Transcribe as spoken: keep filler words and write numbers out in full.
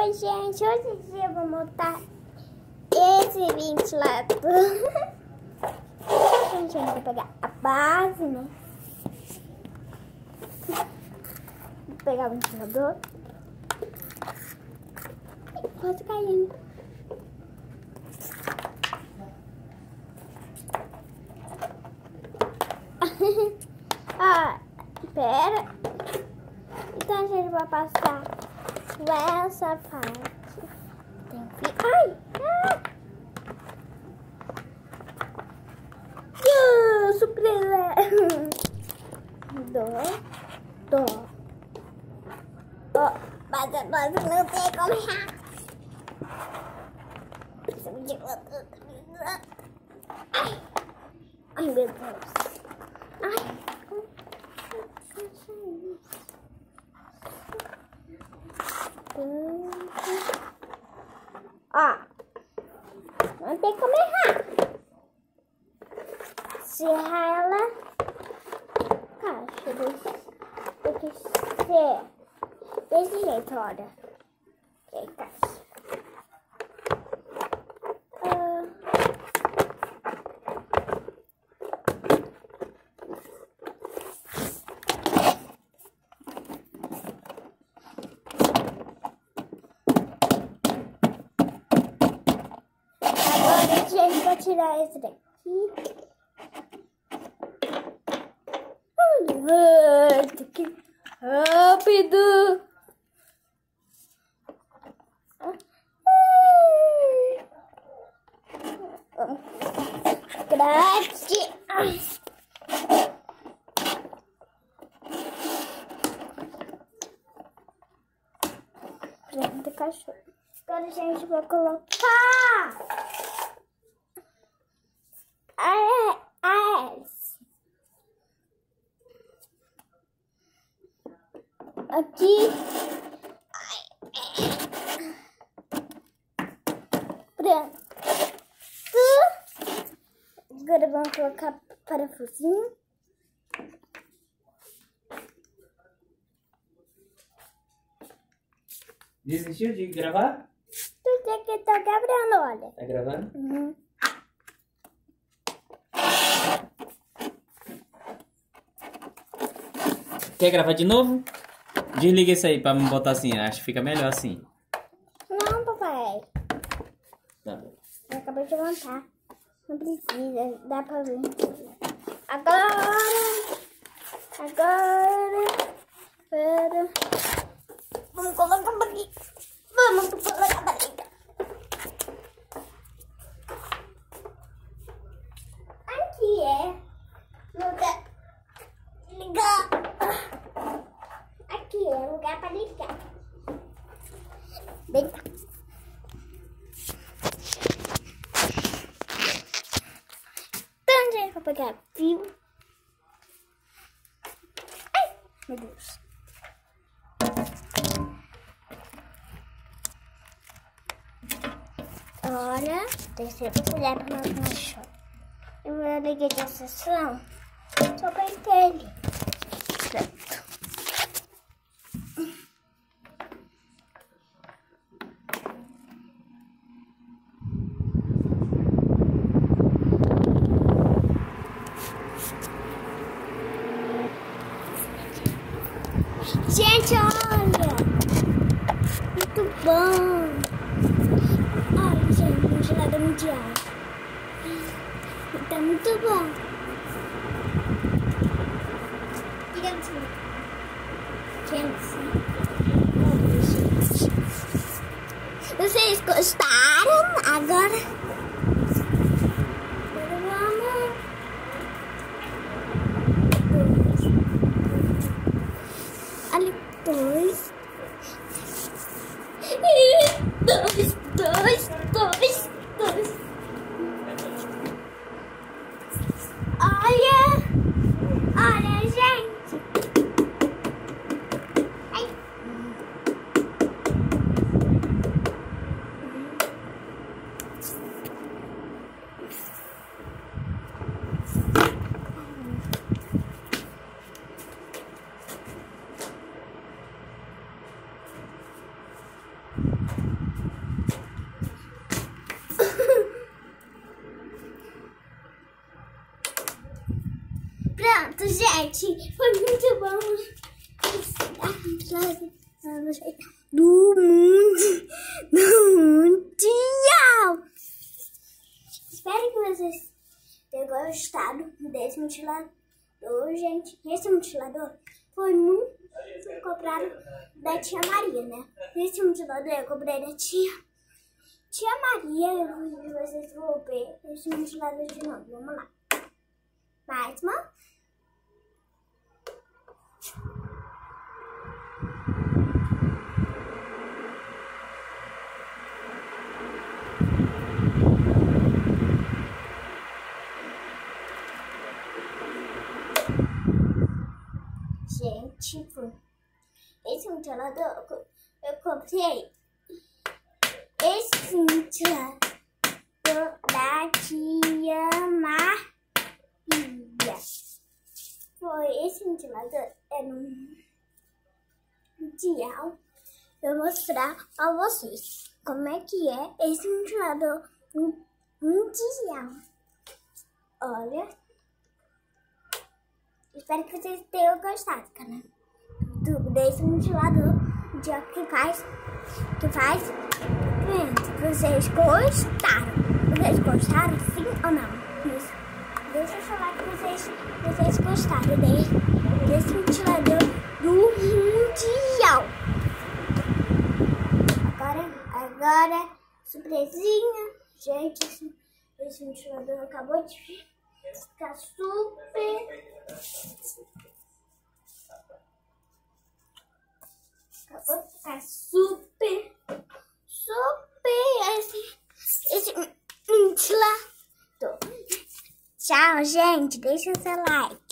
Oi, gente, hoje eu vou montar esse ventilador. A gente vai pegar a base, né? Vou pegar o ventilador. Quase caindo. Ah, pera. Então a gente vai passar essa parte. Tem que... Ai! Ah! Uh, surpresa! Dó. Dó. Ó, mas eu não sei como errar. Ai! Ai, meu Deus! Ai! Ó, não tem como errar. Se ela caixa tem que ser desse jeito, olha. Que caixa. Ah. Agora a gente vai tirar esse daqui. Olha, que rápido! Grande! Pronto, cachorro. Agora a gente vai colocar a S aqui. Pronto. Agora vamos colocar parafusinho. Desistiu de gravar? Tu tem que tá gravando, olha. Tá gravando? Uhum. Quer gravar de novo? Desliga isso aí pra me botar assim, acho que fica melhor assim. Não, papai. Tá bom. Eu acabei de montar. Não precisa, dá pra ver. Agora, agora, espera. Vamos colocar a barriga. Vamos colocar a barriga. Aqui é. Lugar. Ligar. Aqui é lugar para ligar. Vem cá. Então, gente, vou pegar fio. Ai, meu Deus. Olha, terceira colher para o meu cachorro. Eu liguei de sessão só para ele. Pronto. Gente, olha! Muito bom! Olha, gente, uma gelada mundial. Tá muito bom. Gente, gente, vocês gostaram? Agora, agora vamos. Ali, dois. Dois, dois, dois, dois. Olha, olha, gente. Ai. Gente, foi muito bom. Do mundo, do mundial. Espero que vocês tenham gostado desse ventilador, gente. Esse ventilador foi muito foi comprado da tia Maria, né? Esse ventilador eu comprei da tia Tia Maria. E vocês vão ver esse ventilador de novo. Vamos lá. Mais uma. Gente, esse ventilador eu comprei. Esse ventilador da tia Maria. Foi esse ventilador. É no mundial. Eu vou mostrar pra vocês como é que é esse ventilador mundial. Olha. Espero que vocês tenham gostado, cara. Do, desse ventilador de que faz, que faz vento. Vocês gostaram? Vocês gostaram, sim ou não? Isso. Deixa eu falar que vocês, vocês gostaram desse, desse ventilador do mundial. Agora, agora, surpresinha. Gente, esse, esse ventilador acabou de ficar super... Acabou de ficar super, super esse, esse ventilador. Tchau, gente. Deixa o seu like.